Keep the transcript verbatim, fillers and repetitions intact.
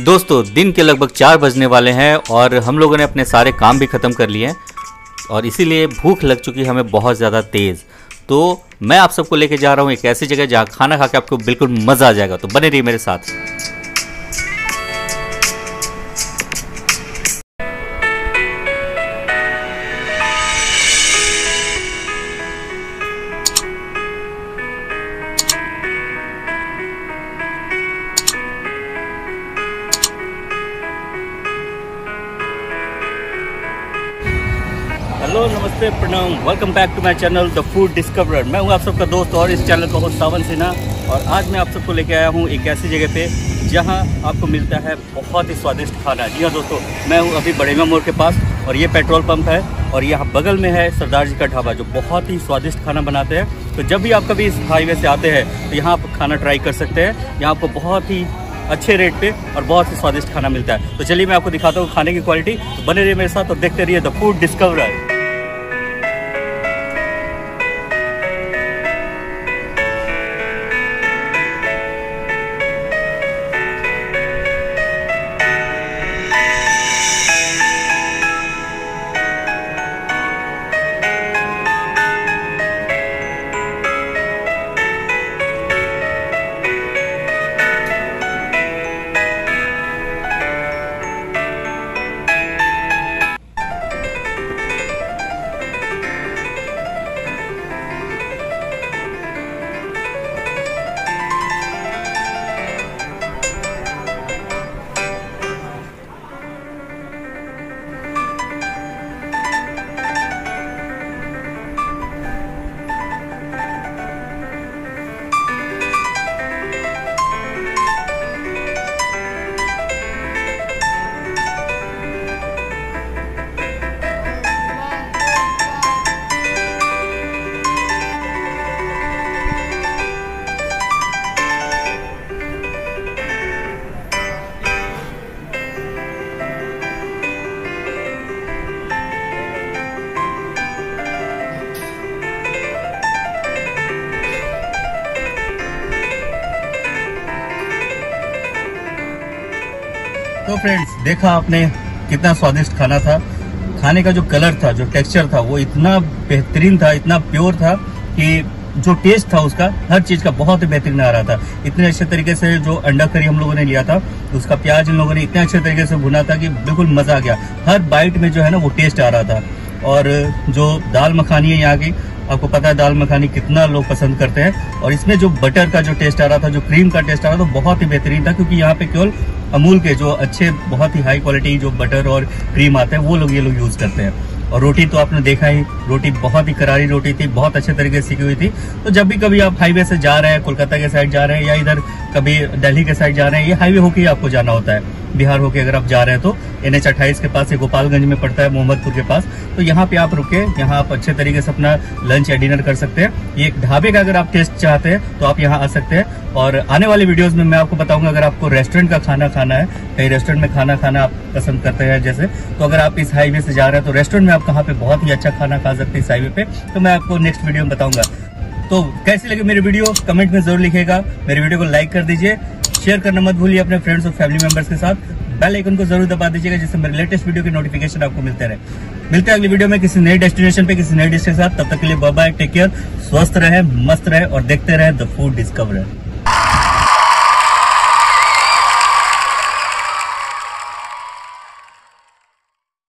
दोस्तों दिन के लगभग चार बजने वाले हैं और हम लोगों ने अपने सारे काम भी ख़त्म कर लिए हैं और इसीलिए भूख लग चुकी है हमें बहुत ज़्यादा तेज़। तो मैं आप सबको लेके जा रहा हूँ एक ऐसी जगह जहाँ खाना खा के आपको बिल्कुल मज़ा आ जाएगा। तो बने रहिए मेरे साथ। हेलो नमस्ते प्रणाम, welcome back to my channel the food discoverer. मैं हूं आप सबका दोस्त और इस चैनल का होस्ट सावन सिन्हा। और आज मैं आप सबको लेके आया हूं एक ऐसी जगह पे जहां आपको मिलता है बहुत ही स्वादिष्ट खाना। जी हाँ दोस्तों, मैं हूं अभी बड़ेगा मोड़ के पास और ये पेट्रोल पंप है और यहाँ बगल में है सरदार जी का ढाबा जो बहुत ही स्वादिष्ट खाना बनाते हैं। तो जब भी आप कभी इस हाईवे से आते हैं तो यहाँ आप खाना ट्राई कर सकते हैं। यहाँ आपको बहुत ही अच्छे रेट पे और बहुत ही स्वादिष्ट खाना मिलता है। तो चलिए मैं आपको दिखाता हूँ खाने की क्वालिटी। तो बने रहिए मेरे साथ और देखते रहिए द फूड डिस्कवरर। तो फ्रेंड्स, देखा आपने कितना स्वादिष्ट खाना था। खाने का जो कलर था, जो टेक्सचर था, वो इतना बेहतरीन था, इतना प्योर था कि जो टेस्ट था उसका, हर चीज का बहुत ही बेहतरीन आ रहा था। इतने अच्छे तरीके से जो अंडा करी हम लोगों ने लिया था, उसका प्याज इन लोगों ने इतने अच्छे तरीके से भुना था कि बिल्कुल मजा आ गया। हर बाइट में जो है ना वो टेस्ट आ रहा था। और जो दाल मखानी है यहाँ की, आपको पता है दाल मखानी कितना लोग पसंद करते हैं। और इसमें जो बटर का जो टेस्ट आ रहा था, जो क्रीम का टेस्ट आ रहा था, तो बहुत ही बेहतरीन था। क्योंकि यहाँ पे केवल अमूल के जो अच्छे बहुत ही हाई क्वालिटी जो बटर और क्रीम आते हैं वो लोग ये लोग यूज करते हैं। और रोटी तो आपने देखा ही, रोटी बहुत ही करारी रोटी थी, बहुत अच्छे तरीके से सीखी हुई थी। तो जब भी कभी आप हाईवे से जा रहे हैं, कोलकाता के साइड जा रहे हैं या इधर कभी दिल्ली के साइड जा रहे हैं, ये हाईवे होके ही आपको जाना होता है। बिहार होके अगर आप जा रहे हैं तो एन एच अट्ठाईस के पास, गोपालगंज में पड़ता है, मोहम्मदपुर के पास। तो यहाँ पे आप रुके, यहाँ आप अच्छे तरीके से अपना लंच या डिनर कर सकते हैं। ये एक ढाबे का अगर आप टेस्ट चाहते हैं तो आप यहाँ आ सकते हैं। और आने वाले वीडियोस में मैं आपको बताऊंगा, अगर आपको रेस्टोरेंट का खाना खाना है, कहीं रेस्टोरेंट में खाना खाना आप पसंद करते हैं जैसे, तो अगर आप इस हाईवे से जा रहे हैं तो रेस्टोरेंट में आप कहाँ पे बहुत ही अच्छा खाना खा सकते हैं इस हाईवे पे, तो मैं आपको नेक्स्ट वीडियो में बताऊंगा। तो कैसी लगी मेरी वीडियो कमेंट में जरूर लिखिएगा। मेरी वीडियो को लाइक कर दीजिए, शेयर करना मत भूलिए अपने फ्रेंड्स और फैमिली मेंबर्स के साथ। बेल आइकन को जरूर दबा दीजिएगा जिससे मेरे लेटेस्ट वीडियो की नोटिफिकेशन आपको मिलते रहे। मिलते हैं अगली वीडियो में किसी नए डेस्टिनेशन पे, किसी नए डिश के साथ। तब तक के लिए बाय बाय, टेक केयर, स्वस्थ रहे, मस्त रहे और देखते रहे द फूड डिस्कवरर।